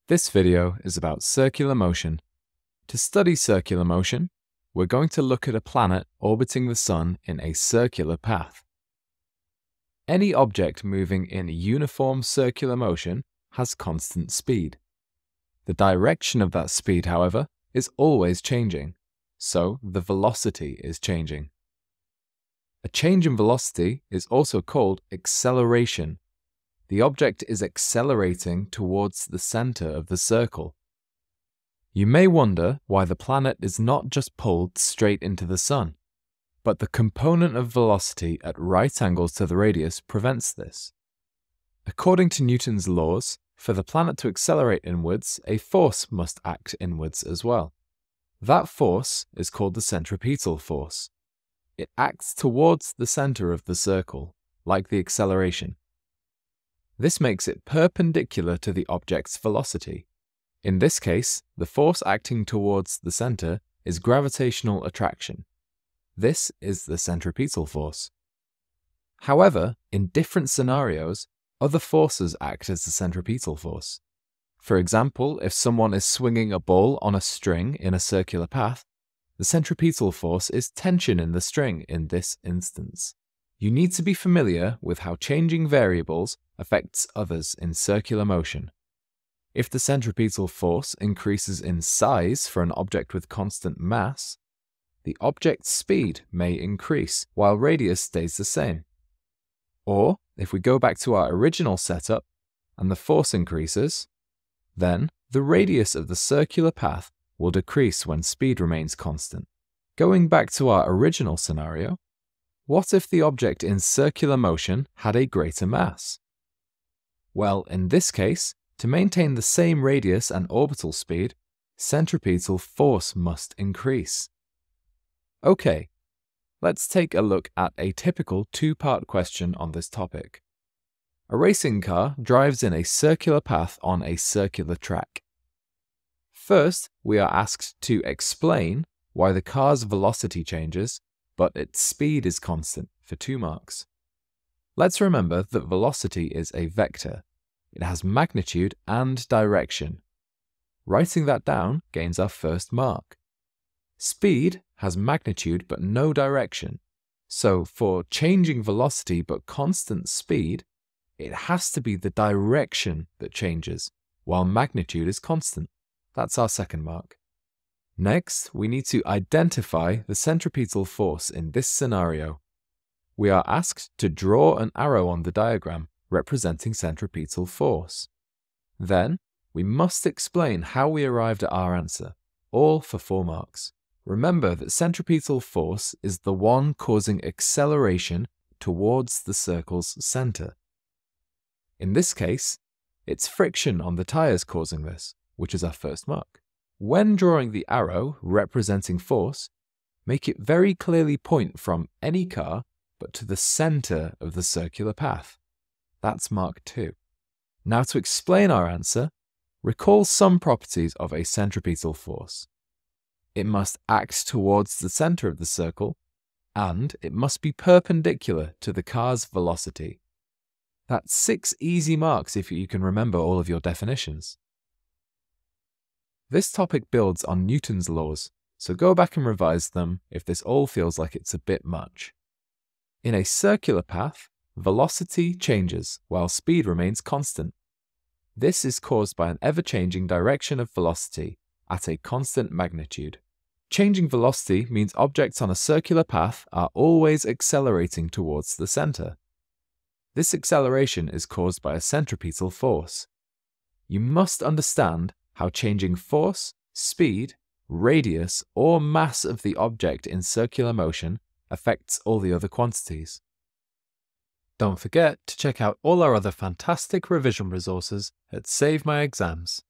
This video is about circular motion. To study circular motion, we're going to look at a planet orbiting the Sun in a circular path. Any object moving in uniform circular motion has constant speed. The direction of that speed, however, is always changing, so the velocity is changing. A change in velocity is also called acceleration. The object is accelerating towards the center of the circle. You may wonder why the planet is not just pulled straight into the Sun, but the component of velocity at right angles to the radius prevents this. According to Newton's laws, for the planet to accelerate inwards, a force must act inwards as well. That force is called the centripetal force. It acts towards the center of the circle, like the acceleration. This makes it perpendicular to the object's velocity. In this case, the force acting towards the center is gravitational attraction. This is the centripetal force. However, in different scenarios, other forces act as the centripetal force. For example, if someone is swinging a ball on a string in a circular path, the centripetal force is tension in the string in this instance. You need to be familiar with how changing variables affects others in circular motion. If the centripetal force increases in size for an object with constant mass, the object's speed may increase while radius stays the same. Or, if we go back to our original setup and the force increases, then the radius of the circular path will decrease when speed remains constant. Going back to our original scenario, what if the object in circular motion had a greater mass? Well, in this case, to maintain the same radius and orbital speed, centripetal force must increase. Okay, let's take a look at a typical two-part question on this topic. A racing car drives in a circular path on a circular track. First, we are asked to explain why the car's velocity changes, but its speed is constant for 2 marks. Let's remember that velocity is a vector. It has magnitude and direction. Writing that down gains our first mark. Speed has magnitude but no direction. So for changing velocity but constant speed, it has to be the direction that changes, while magnitude is constant. That's our second mark. Next, we need to identify the centripetal force in this scenario. We are asked to draw an arrow on the diagram representing centripetal force. Then, we must explain how we arrived at our answer, all for 4 marks. Remember that centripetal force is the one causing acceleration towards the circle's center. In this case, it's friction on the tires causing this, which is our first mark. When drawing the arrow representing force, make it very clearly point from any car but to the center of the circular path. That's mark 2. Now to explain our answer, recall some properties of a centripetal force. It must act towards the center of the circle, and it must be perpendicular to the car's velocity. That's 6 easy marks if you can remember all of your definitions. This topic builds on Newton's laws, so go back and revise them if this all feels like it's a bit much. In a circular path, velocity changes while speed remains constant. This is caused by an ever-changing direction of velocity at a constant magnitude. Changing velocity means objects on a circular path are always accelerating towards the center. This acceleration is caused by a centripetal force. You must understand how changing force, speed, radius, or mass of the object in circular motion affects all the other quantities. Don't forget to check out all our other fantastic revision resources at Save My Exams.